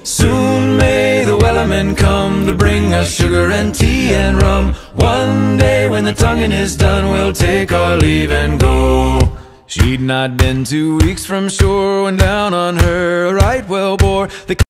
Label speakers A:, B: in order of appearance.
A: Soon may the wellerman come to bring us sugar and tea and rum. One day when the tonguing is done, we'll take our leave and go. She'd not been 2 weeks from shore when down on her a right whale bore. The